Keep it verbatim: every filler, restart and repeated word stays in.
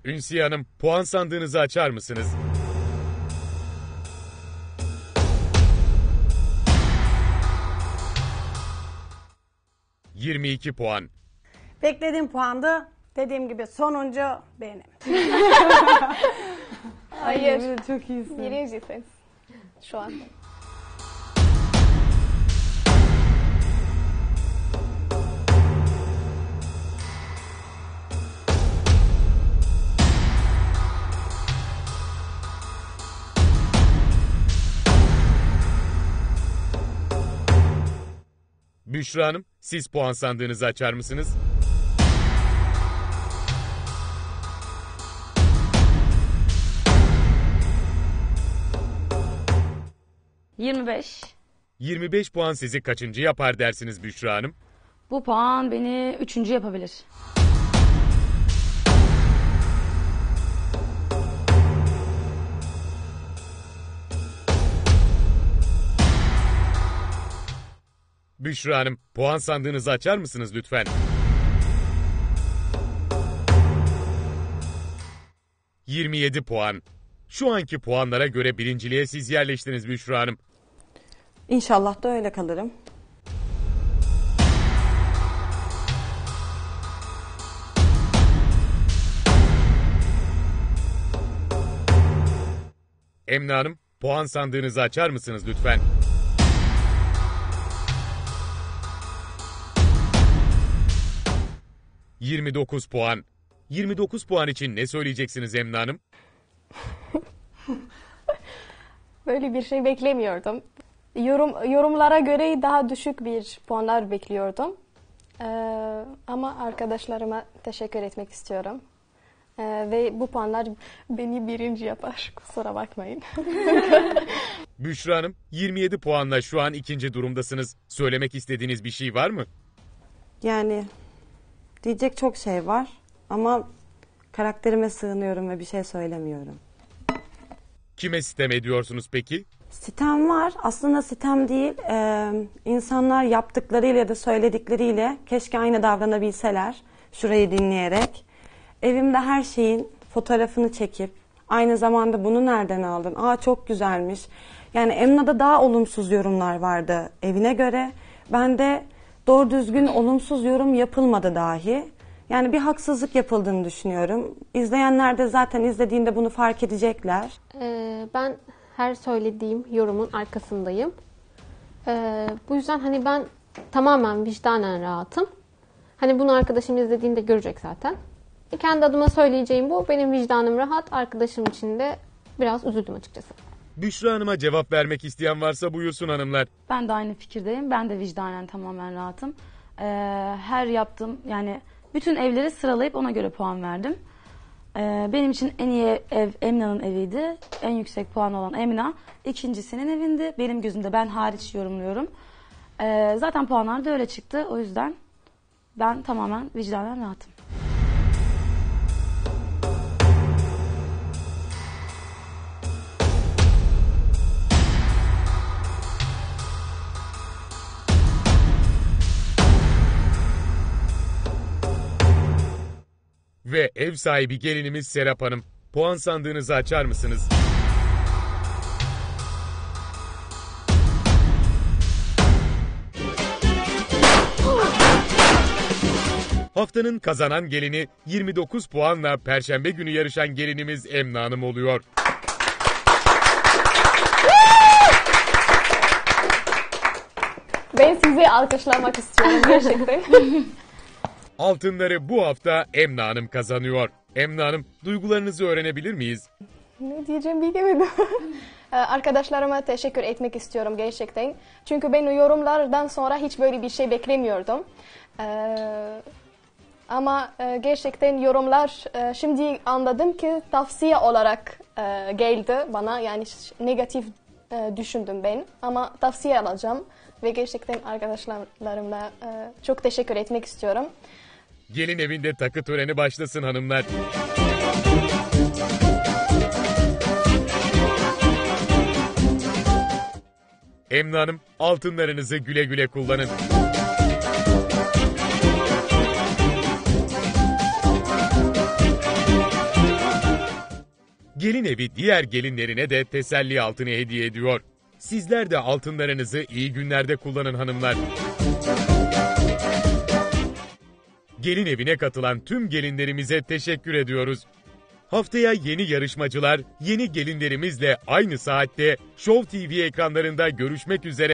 Ünsiye Hanım, puan sandığınızı açar mısınız? yirmi iki puan. Beklediğim puandı. Dediğim gibi sonuncu benim. Hayır. Evet, çok iyisin. Birincisin şu an. Büşra Hanım, siz puan sandığınızı açar mısınız? yirmi beş. yirmi beş puan sizi kaçıncı yapar dersiniz Büşra Hanım? Bu puan beni üçüncü yapabilir. Büşra Hanım, puan sandığınızı açar mısınız lütfen? yirmi yedi puan. Şu anki puanlara göre birinciliğe siz yerleştiniz Büşra Hanım. İnşallah da öyle kalırım. Emine Hanım, puan sandığınızı açar mısınız lütfen? yirmi dokuz puan. yirmi dokuz puan için ne söyleyeceksiniz Emine Hanım? Böyle bir şey beklemiyordum. Yorum, yorumlara göre daha düşük bir puanlar bekliyordum. Ee, ama arkadaşlarıma teşekkür etmek istiyorum. Ee, ve bu puanlar beni birinci yapar. Kusura bakmayın. Büşra Hanım, yirmi yedi puanla şu an ikinci durumdasınız. Söylemek istediğiniz bir şey var mı? Yani diyecek çok şey var ama karakterime sığınıyorum ve bir şey söylemiyorum. Kime sitem ediyorsunuz peki? Sitem var. Aslında sitem değil. Ee, insanlar yaptıklarıyla ya da söyledikleriyle keşke aynı davranabilseler. Şurayı dinleyerek. Evimde her şeyin fotoğrafını çekip aynı zamanda bunu nereden aldın? Aa çok güzelmiş. Yani Emna'da daha olumsuz yorumlar vardı evine göre. Ben de doğru düzgün olumsuz yorum yapılmadı dahi. Yani bir haksızlık yapıldığını düşünüyorum. İzleyenler de zaten izlediğinde bunu fark edecekler. Ee, ben her söylediğim yorumun arkasındayım. Ee, bu yüzden hani ben tamamen vicdanen rahatım. Hani bunu arkadaşım izlediğinde görecek zaten. Kendi adıma söyleyeceğim bu. Benim vicdanım rahat. Arkadaşım için de biraz üzüldüm açıkçası. Büşra Hanım'a cevap vermek isteyen varsa buyursun hanımlar. Ben de aynı fikirdeyim. Ben de vicdanen tamamen rahatım. Ee, her yaptığım yani bütün evleri sıralayıp ona göre puan verdim. Ee, benim için en iyi ev Emna'nın eviydi. En yüksek puan olan Emna. İkincisinin evindi. Benim gözümde ben hariç yorumluyorum. Ee, zaten puanlar da öyle çıktı. O yüzden ben tamamen vicdanen rahatım. Ve ev sahibi gelinimiz Serap Hanım. Puan sandığınızı açar mısınız? Haftanın kazanan gelini yirmi dokuz puanla Perşembe günü yarışan gelinimiz Emine Hanım oluyor. Ben sizi alkışlamak istiyorum gerçekten. Altınları bu hafta Emine Hanım kazanıyor. Emine Hanım, duygularınızı öğrenebilir miyiz? Ne diyeceğim bilemedim. Arkadaşlarıma teşekkür etmek istiyorum gerçekten. Çünkü ben o yorumlardan sonra hiç böyle bir şey beklemiyordum. Ee, ama gerçekten yorumlar şimdi anladım ki tavsiye olarak geldi bana. Yani negatif düşündüm ben ama tavsiye alacağım. Ve gerçekten arkadaşlarımla çok teşekkür etmek istiyorum. Gelin evinde takı töreni başlasın hanımlar. Emine Hanım, altınlarınızı güle güle kullanın. Gelin evi diğer gelinlerine de teselli altını hediye ediyor. Sizler de altınlarınızı iyi günlerde kullanın hanımlar. Gelin evine katılan tüm gelinlerimize teşekkür ediyoruz. Haftaya yeni yarışmacılar, yeni gelinlerimizle aynı saatte Show T V ekranlarında görüşmek üzere.